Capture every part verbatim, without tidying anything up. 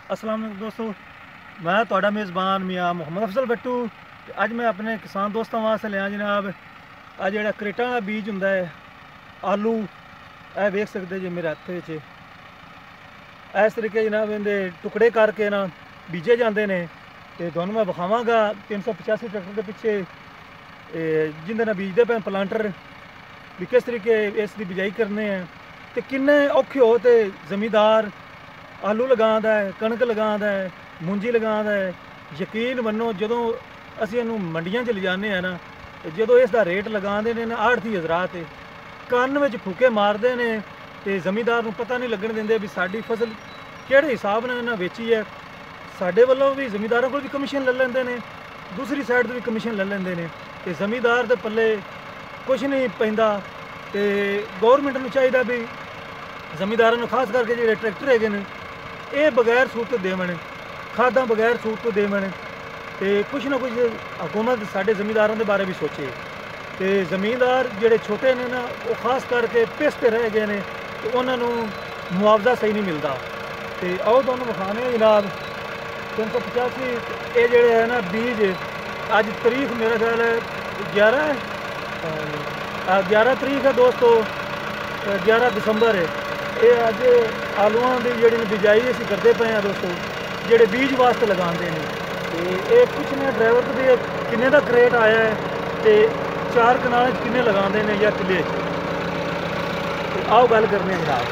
अस्सलाम वालेकुम दोस्तों, मैं ਤੁਹਾਡਾ ਮੇਜ਼ਬਾਨ मियाँ मुहम्मद अफजल भट्टू। ਅੱਜ मैं अपने किसान दोस्तों वास्ते लिया जनाब आ ਜਿਹੜਾ ਕ੍ਰੇਟਾਂ ਦਾ ਬੀਜ ਹੁੰਦਾ ਹੈ ਆਲੂ। ਇਹ ਵੇਖ ਸਕਦੇ ਜੇ ਮੇਰੇ ਹੱਥ ਵਿੱਚ ਇਸ ਤਰੀਕੇ ਜਨਾਬ ਇਹਦੇ ਟੁਕੜੇ ਕਰਕੇ ਨਾ ਬੀਜੇ ਜਾਂਦੇ ਨੇ। ਤੇ ਤੁਹਾਨੂੰ ਮੈਂ ਵਿਖਾਵਾਂਗਾ ਤਿੰਨ ਸੌ ਪਚਾਸੀ ਟਰੈਕਟਰ ਦੇ ਪਿੱਛੇ ਜਿੰਦੇ ਨਾਲ ਬੀਜਦੇ ਪਏ ਪਲਾਂਟਰ ਵੀ ਕਿਸ ਤਰੀਕੇ ਇਸ ਦੀ ਬਿਜਾਈ ਕਰਨੇ ਆ ਤੇ ਕਿੰਨੇ ਔਖੇ ਹੋ ਤੇ ਜ਼ਮੀਂਦਾਰ ਆਲੂ ਲਗਾਉਂਦਾ ਹੈ, ਕਣਕ ਲਗਾਉਂਦਾ ਹੈ, ਮੂੰਜੀ ਲਗਾਉਂਦਾ ਹੈ। ਯਕੀਨ ਮੰਨੋ ਜਦੋਂ ਅਸੀਂ ਇਹਨੂੰ ਮੰਡੀਆਂ 'ਚ ਲਿਜਾਂਦੇ ਹਾਂ ਨਾ ਤੇ ਜਦੋਂ ਇਸ ਦਾ ਰੇਟ ਲਗਾਉਂਦੇ ਨੇ ਨਾ ਆੜਤੀ ਹਜ਼ਰਾਤ ਕੰਨ ਵਿੱਚ ਫੂਕੇ ਮਾਰਦੇ ਨੇ ਤੇ ਜ਼ਮੀਂਦਾਰ ਨੂੰ ਪਤਾ ਨਹੀਂ ਲੱਗਣ ਦਿੰਦੇ ਵੀ ਸਾਡੀ ਫਸਲ ਕਿਹੜੇ ਹਿਸਾਬ ਨਾਲ ਇਹਨਾਂ ਵੇਚੀ ਹੈ। ਸਾਡੇ ਵੱਲੋਂ ਵੀ ਜ਼ਮੀਂਦਾਰਾਂ ਕੋਲ ਵੀ ਕਮਿਸ਼ਨ ਲੈ ਲੈਂਦੇ ਨੇ, ਦੂਸਰੀ ਸਾਈਡ ਤੋਂ ਵੀ ਕਮਿਸ਼ਨ ਲੈ ਲੈਂਦੇ ਨੇ ਤੇ ਜ਼ਮੀਂਦਾਰ ਦੇ ਪੱਲੇ ਕੁਛ ਨਹੀਂ ਪੈਂਦਾ। ਤੇ ਗੌਰਮੈਂਟ ਨੂੰ ਚਾਹੀਦਾ ਵੀ ਜ਼ਮੀਂਦਾਰਾਂ ਨੂੰ ਖਾਸ ਕਰਕੇ ਜਿਹੜੇ ਟਰੈਕਟਰ ਹੈਗੇ ਨੇ ਇਹ ਬਗੈਰ ਸੂਤ ਤੋਂ ਦੇਵਣ, ਖਾਦਾਂ ਬਗੈਰ ਸੂਤ ਤੋਂ ਦੇਵਣ ਤੇ ਕੁਛ ਨਾ ਕੁਛ ਹਕੂਮਤ ਸਾਡੇ ਜ਼ਮੀਂਦਾਰਾਂ ਦੇ ਬਾਰੇ ਵੀ ਸੋਚੇ। ਤੇ ਜ਼ਮੀਂਦਾਰ ਜਿਹੜੇ ਛੋਟੇ ਨੇ ਨਾ ਉਹ ਖਾਸ ਕਰਕੇ ਪਿਸਤੇ ਰਹਿ ਗਏ ਨੇ ਤੇ ਉਹਨਾਂ ਨੂੰ ਮੁਆਵਜ਼ਾ ਸਹੀ ਨਹੀਂ ਮਿਲਦਾ। ਤੇ ਆਓ ਤੁਹਾਨੂੰ ਵਿਖਾਣੇ ਆ ਜਨਾਬ ਤਿੰਨ ਸੌ ਪਚਾਸੀ ਇਹ ਜਿਹੜੇ ਹੈ ਨਾ ਬੀਜ। ਅੱਜ ਤਰੀਕ ਮੇਰਾ ਖਿਆਲ ਹੈ ਗਿਆਰਾਂ ਹੈ, ਗਿਆਰਾਂ ਤਰੀਕ ਹੈ ਦੋਸਤੋ, ਗਿਆਰਾਂ ਦਸੰਬਰ ਹੈ। ਇਹ ਅੱਜ ਆਲੂਆਂ ਦੀ ਜਿਹੜੀ ਬਿਜਾਈ ਅਸੀਂ ਕਰਦੇ ਪਏ ਹਾਂ ਦੋਸਤੋ, ਜਿਹੜੇ ਬੀਜ ਵਾਸਤੇ ਲਗਾਉਂਦੇ ਨੇ। ਤੇ ਇਹ ਪੁੱਛਣੇ ਡਰਾਈਵਰ ਤੋਂ ਵੀ ਕਿੰਨੇ ਦਾ ਕਰੇਟ ਆਇਆ ਹੈ ਤੇ ਚਾਰ ਕਨਾਲਾਂ 'ਚ ਕਿੰਨੇ ਲਗਾਉਂਦੇ ਨੇ ਜਾਂ ਕਿੱਲੇ 'ਚ। ਤੇ ਆਓ ਗੱਲ ਕਰਨੇ ਹਾਂ ਜਨਾਬ।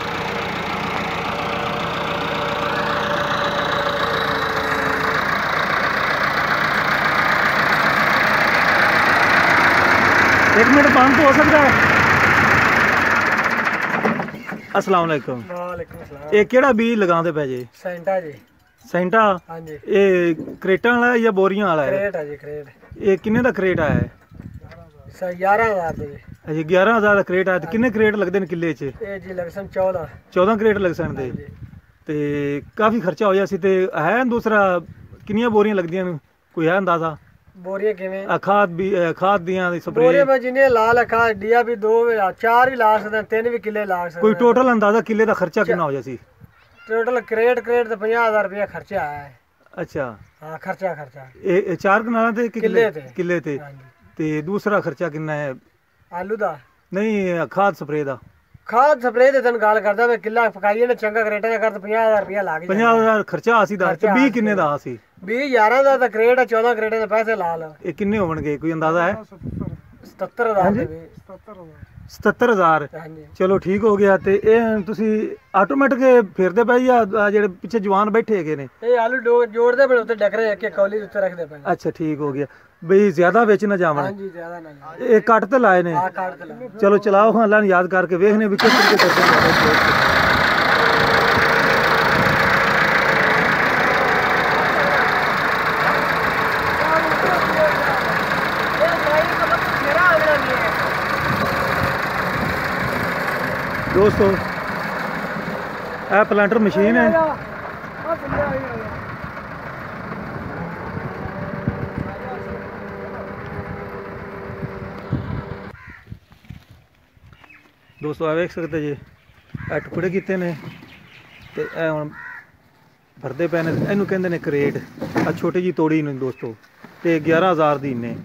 एक मिनट बंद तो हो सकता है। अस्सलाम वालेकुम। वालेकुम सलाम। ये केड़ा बीज लगाते पे जी? सेंटा जी। सेंटा? हाँ जी। ये क्रेटां वाला है या बोरियां वाला है? क्रेट है जी, क्रेट। ये किन्ने दा क्रेट आया है? ग्यारह हजार जी। अच्छा ग्यारह हजार दा क्रेट आया। तो किन्ने क्रेट लगते हैं किले च? ये जी लग सन चौदह। चौदह क्रेट लग सकते। ते काफ़ी खर्चा होया सी। ते है दूसरा किन्नियां बोरियां लगदियां ने कोई है अंदाजा? बोरियां किवें? खाद भी खाद दियां दी स्प्रे बोरियां में जिन्ने ला लखा डिया भी दो चार भी ला सकते, तीन भी किले ला सकते। कोई टोटल अंदाजा किले दा खर्चा कितना होया सी? टोटल क्रेट क्रेट तो पचास हजार रुपया खर्चा आया है। अच्छा हाँ खर्चा खर्चा ए चार कनाल ते किले ते किले ते ते दूसरा खर्चा कितना है? आलू दा नहीं खाद स्प्रे दा। खाद स्प्रे दे तन गाल करदा मैं किला पकाइए ने चंगा क्रेटा ने कर तो पचास हजार रुपया लाग पचास हजार खर्चा आसी दा ते बीस किन्ने दा आसी? बीस ग्यारह दा तो क्रेट है, चौदह क्रेटे दे पैसे ला लो। ये किन्ने होणगे कोई अंदाजा है? सत्तर हजार सत्तर हजार। चलो ठीक हो गया। ते ਇਹ ਤੁਸੀਂ ਆਟੋਮੈਟਿਕ ਫੇਰਦੇ ਪਏ ਜਾਂ ਜਿਹੜੇ ਪਿੱਛੇ ਜਵਾਨ ਬੈਠੇ ਹੈਗੇ ਨੇ? ਇਹ ਆਲੂ ਜੋੜਦੇ ਪਏ ਉੱਤੇ ਡਕਰੇ ਇੱਕ ਇੱਕ ਕੌਲੀ ਉੱਤੇ ਰੱਖਦੇ ਪਏ। ਅੱਛਾ ਠੀਕ ਹੋ ਗਿਆ ਬਈ ਜ਼ਿਆਦਾ ਵਿੱਚ ਨਾ ਜਾਵਣ। ਹਾਂਜੀ ਜ਼ਿਆਦਾ ਨਾ ਜਾਵਣ। ਇਹ ਕੱਟ ਤੇ ਲਾਏ ਨੇ? ਹਾਂ ਕੱਟ ਤੇ ਲਾਏ। ਚਲੋ ਚਲਾਓ ਹਾਂ ਅੱਲਾ ਨੂੰ ਯਾਦ ਕਰਕੇ ਵੇਖਨੇ ਵੀ ਕਿਸ ਤਰੀਕੇ ਕਰਦੇ ਨੇ। दोस्तों यह प्लांटर मशीन है। दोस्तों आ वेख सकते जी ए टुकड़े किते ने ते ए हुण भरदे पे ने। इनू कहंदे ने करेट। आ छोटी जी तोड़ी ने दोस्तों ते ग्यारह हज़ार दी ने।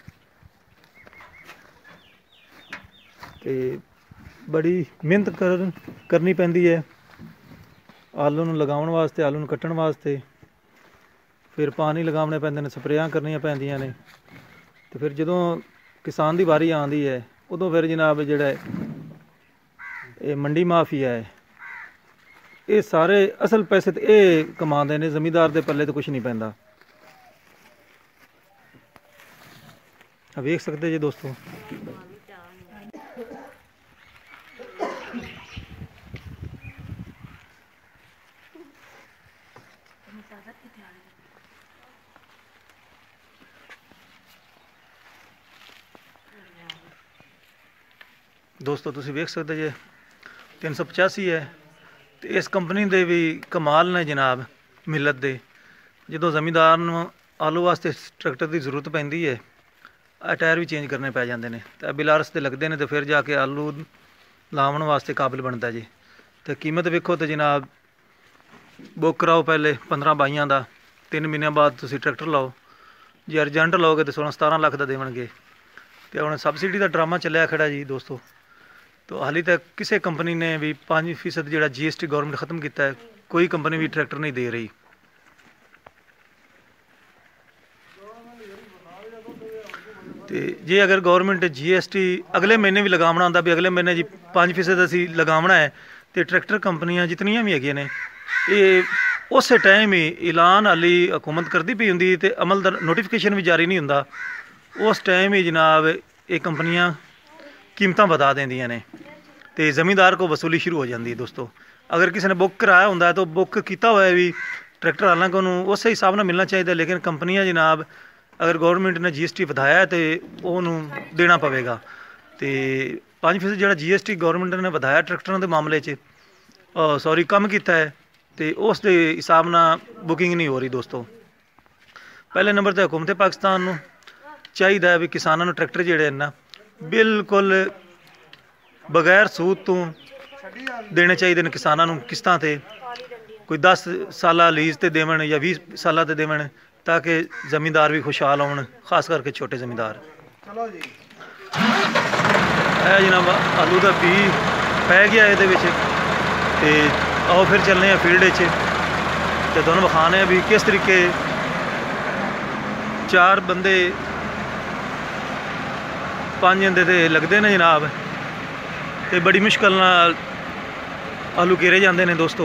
ते बड़ी मेहनत कर करनी पैंदी है आलू नूं लगाउण वास्ते, आलू नूं कट्टण वास्ते। फिर पानी लगाने पैंदे ने, स्प्रेयां करनियां पैंदियां ने। ते फिर जदों किसान दी वारी आंदी है उदों फिर जनाब जिहड़ा ये मंडी माफिया है ये सारे असल पैसे तो ये कमांदे ने, जमींदार दे पल्ले तो कुछ नहीं पैंदा। वेख सकते जी दोस्तों। दोस्तों तुसीं वेख सकते जे तीन सौ पचासी है। तो इस कंपनी के भी कमाल ने जनाब मिलत दे। जो जमींदार नूं आलू वास्ते ट्रैक्टर की जरूरत पैंदी है आ टायर भी चेंज करने पै जाते हैं। तो बिलारस के लगते हैं तो फिर जाके आलू लावन वास्ते काबिल बनता जी। तो कीमत वेखो तो जनाब बुक कराओ पहले पंद्रह बाइयां का, तीन महीनों बाद तुम ट्रैक्टर लाओ। जे अर्जेंट लाओगे तो सोलह सतारह लख का देवणगे। तो हुण सबसिडी का ड्रामा चलिया खड़ा जी दोस्तों। तो हाली तक किसी कंपनी ने भी पाँच फीसद जो जी एस टी गौरमेंट खत्म किया है, कोई कंपनी भी ट्रैक्टर नहीं दे रही। तो जे अगर गौरमेंट जी एस टी अगले महीने भी लगावना होंदा भी अगले महीने जी पाँच फीसद असी लगावना है, तो ट्रैक्टर कंपनियां जितनियां भी हैगियां ने ये उस टाइम ही ऐलान हाली हुकूमत करती पई हुंदी ते अमल दा नोटिफिकेशन भी जारी नहीं हुंदा, उस टाइम ही जनाब ये कंपनियां कीमतां बता देंदियां ने ते ज़मींदार को वसूली शुरू हो जाती है दोस्तों। अगर किसी ने बुक कराया होंदा है तो बुक किया हुआ भी ट्रैक्टर हालांकि उन्होंने उस हिसाब नाल मिलना चाहिए, लेकिन कंपनियां जनाब अगर गौरमेंट ने जी एस टी वधाया तो उन्होंने देना पवेगा। तो पाँच फीसद जो जी एस टी गौरमेंट ने वधाया ट्रैक्टरों के मामले च सॉरी कम किया है, तो उस दे हिसाब नाल बुकिंग नहीं हो रही दोस्तों। पहले नंबर तो हुकूमत पाकिस्तान नूं चाहिए भी किसानों को ट्रैक्टर जोड़े ना बिल्कुल बगैर सूद तो देने चाहिए ने किसानों को किस्तां ते, कोई दस साल लीज ते देवन या बीस साल ते देवन, ताकि जमींदार भी खुशहाल होन, खास करके छोटे जमींदार। चलो जी है जनाब आलू का बी पै गया ये, आओ फिर चलने हैं फील्ड तो दोनों विखाने भी किस तरीके चार बंदे पाँच बंदे तो लगते हैं जनाब, तो बड़ी मुश्किल नाल आलू घेरे जाते हैं दोस्तों।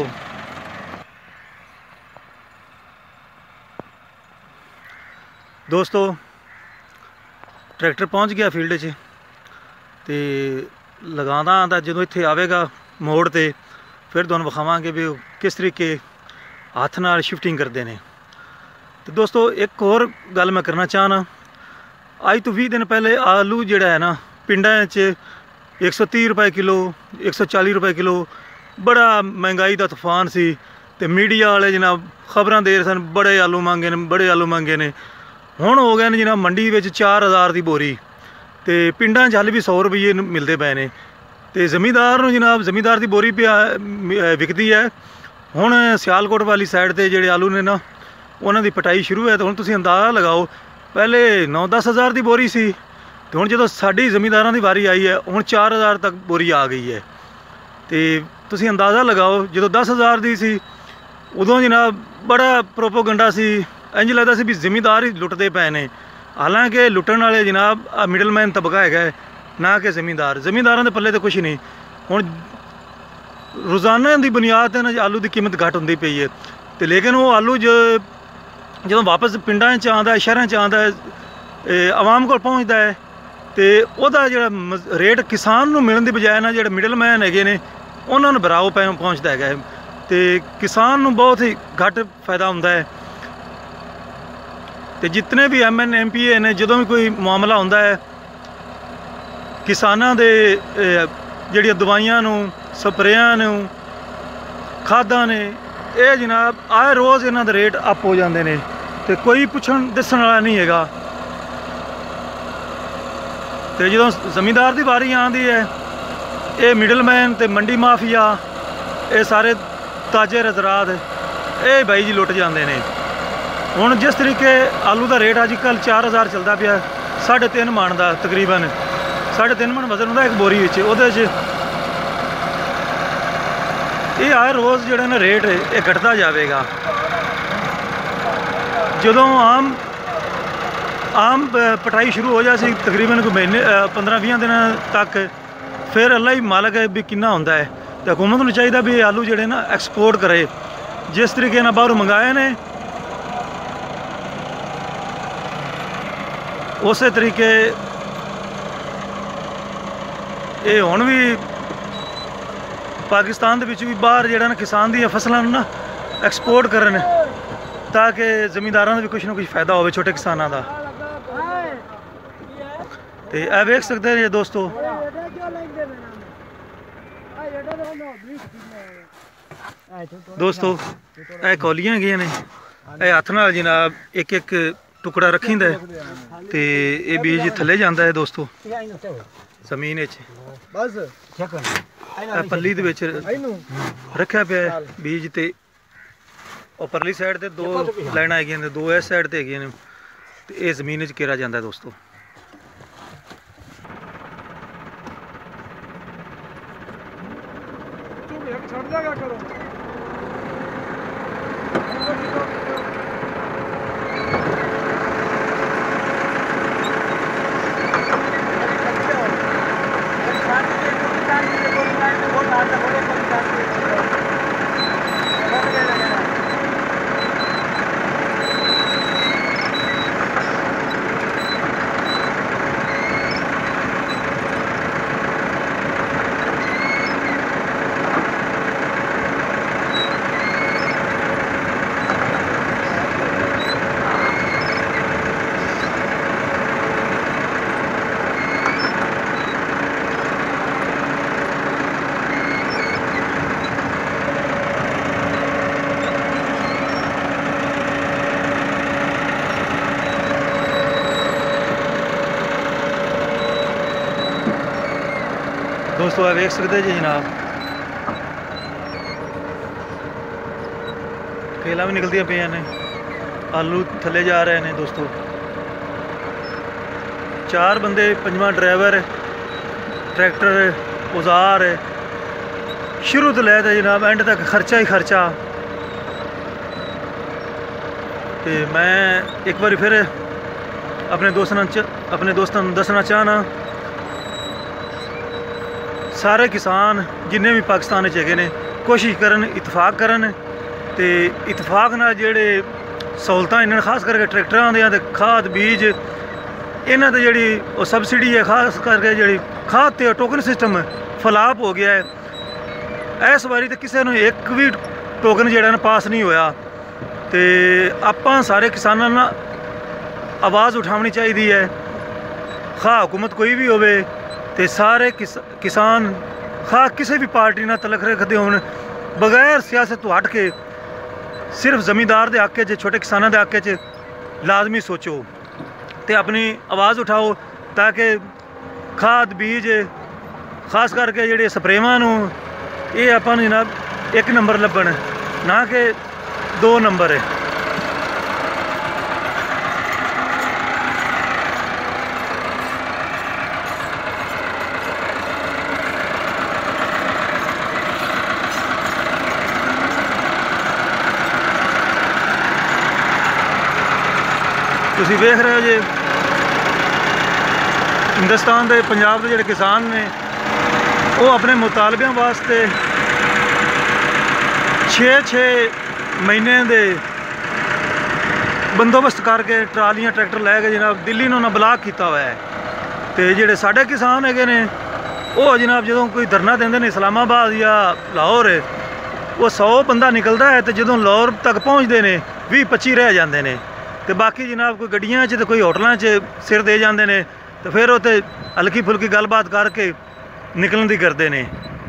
दोस्तों ट्रैक्टर पहुँच गया फील्ड च, तो लगाना तो जो इत्थे आवेगा मोड़ ते फिर तुहानूं विखावांगे भी किस तरीके हत्थ नाल शिफ्टिंग करते हैं। तो दोस्तों एक होर गल मैं करना चाहना, अज तो बीस दिन पहले आलू जिहड़ा है ना पिंडां च एक सौ तीह रुपए किलो, एक सौ चाली रुपए किलो, बड़ा महंगाई का तूफान सी। तो मीडिया वाले जनाब खबरां दे रहे सन बड़े आलू मंगे ने बड़े आलू मंगे ने, हुण हो गए ने जनाब मंडी में चार हज़ार की बोरी, तो पिंडां च हल भी सौ रुपये मिलते पे ने। तो जमींदार नूं जनाब जमींदार की बोरी पिया विकती है। हुण सियालकोट वाली साइड ते जिहड़े आलू ने ना उन्हां दी पटाई शुरू है, तो हुण तुसीं अंदाज़ा लगाओ पहले नौ दस हज़ार की बोरी सी, तो हुण जदों साडी जमींदारां दी वारी आई है हुण चार हज़ार तक बोरी आ गई है। तो तुसीं अंदाज़ा लगाओ जदों दस हज़ार की सी उदों जनाब बड़ा प्रोपोगंडा सी, इंज लगदा सी भी जमींदार ही लुटदे पे ने, हालांकि लुटण वाले जनाब मिडलमैन तबका है ना कि जमींदार। जमींदारों के पल्ले तो कुछ नहीं। हुण रोज़ाना की बुनियाद पर ना आलू की कीमत घट होंदी पई है, तो लेकिन वो आलू जो जो वापस पिंडां च आंदा शहरां च आंदा आवाम को पहुँचता है, तो वह जो रेट किसान को मिलने की बजाय ना जो मिडलमैन है ने उन्होंने बराओ पै पहुँचता है, तो किसान को बहुत ही घट फायदा होंदा है। तो जितने भी M N M P A ने जो भी कोई मामला होंदा है किसानों के जिहड़ियां दवाइयां नूं स्प्रेयां नूं खादां ने ये जनाब आए रोज़ इन्हां दे रेट अप हो जाते हैं, तो कोई पुछण दस्सण वाला नहीं हैगा। तो जो जमींदार की वारी आती है ये मिडलमैन तो मंडी माफिया ये सारे ताजे हज़रात ये भाई जी लुट जाते हैं। हुण जिस तरीके आलू का रेट अजकल चार हज़ार चलता पिया, साढ़े तीन मन का तकरीबन साढ़े तीन मन वजन होंदा एक बोरी विच, उहदे च ये हर रोज़ जिहड़ा ना रेट ये घटता जाएगा। जदों आम आम पटाई शुरू हो जाए तकरीबन कोई महीने पंद्रह बीस दिन तक, फिर अल्लाह ही मालक है भी किन्ना होंदा है। तो हुकूमत को चाहिए भी आलू जिहड़े ना एक्सपोर्ट करे, जिस तरीके ना बाहरों मंगाए ने उस तरीके ये हुण भी पाकिस्तान दे विच भी बाहर जिहड़ा ना किसान दी फसलां ना एक्सपोर्ट करन, ताकि जमींदारां दा भी कुछ ना कुछ फायदा होवे छोटे किसानां दा। तो यह वेख सकते हैं दोस्तों दोस्तों यह कौलियां गई ने, यह हत्थ नाल जनाब एक एक टुकड़ा रखींदा है, तो ये बीज थले जाता है दोस्तों जमीन पल्ली दे विच रखा पिया बीज, तो और परली साइड ते दो लाइनां हैगियां ने, दो इस साइड ते हैगियां ने ते इह जमीन च घेरा जांदा है दोस्तों। दोस्तों आप देख सकते जी जनाब केला भी निकलती पे ने, आलू थले जा रहे हैं दोस्तों। चार बंदे, पंजवा ड्राइवर, ट्रैक्टर, औजार शुरू तो लैते जनाब एंड तक खर्चा ही खर्चा। तो मैं एक बार फिर अपने दोस्तों अपने दोस्तों दसना चाहना, सारे किसान जिन्ने भी पाकिस्तान च ने कोशिश करन इतफाक करन ते इतफाक नाल जेह्ड़े सहूलतां इन्हां खास करके ट्रैक्टरां दियां ते खाद बीज इन्हां ते जेह्ड़ी ओह् सबसिडी है, खास करके जेह्ड़ी खाद ते टोकन सिस्टम फलाप हो गया है। इस बारी तो किसी नूं एक भी टोकन जेह्ड़ा ना पास नहीं होया। ते आपां सारे किसानां नाल आवाज़ उठानी चाहिदी है, खा हुकूमत कोई भी होवे ते सारे किस, किसान खा किसी भी पार्टी नाल तलक रखते होन, बगैर सियासत तो हट के सिर्फ जमींदार के हक च, छोटे किसानों के हक च लाजमी सोचो तो अपनी आवाज़ उठाओ, ताकि खाद बीज खास करके जेह्ड़े स्प्रेवां नूं ये आपां जनाब एक नंबर लब्भन, ना कि दो नंबर है। तुसीं वेख रहे हो जी हिंदुस्तान के पंजाब के जोड़े किसान ने वो अपने मुतालबियां वास्ते छे छे महीने दे बंदोबस्त करके ट्रालियां ट्रैक्टर लै के जनाब दिल्ली ने उन्हें ब्लाक किया हुआ है। तो जोड़े साढ़े किसान है ने वो जनाब जो कोई धरना देंगे ने इस्लामाबाद या लाहौर, वो सौ बंदा निकलता है तो जो लाहौर तक पहुँचते हैं भी पच्ची रह जाते हैं। तो बाकी जनाब कोई गड्डियां च तो कोई होटलों च सिर दे जाते हैं, तो फिर वो तो हल्की फुल्की गलबात करके निकलन की करते हैं।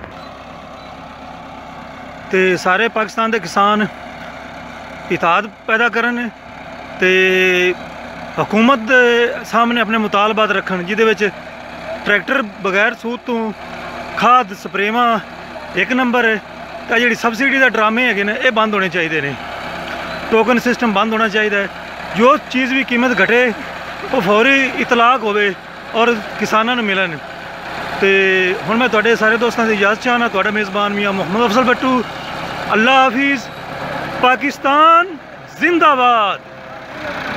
तो सारे पाकिस्तान के किसान इताद पैदा करन ते हुकूमत सामने अपने मुतालबात रखन, जिहदे ट्रैक्टर बगैर सूद तो खाद स्प्रेवां एक नंबर है, तो जी सबसिडी के ड्रामे है ये बंद होने चाहिए ने, टोकन सिस्टम बंद होना चाहिए। जो चीज़ भी कीमत घटे वो फौरी इतलाक होवे और किसानों को मिलन। तो हुण मैं तुहाडे सारे दोस्तों की इजाज़त चाहना, तुहाडा मेज़बान मियाँ मुहम्मद अफजल भट्टू। अल्लाह हाफिज़, पाकिस्तान जिंदाबाद।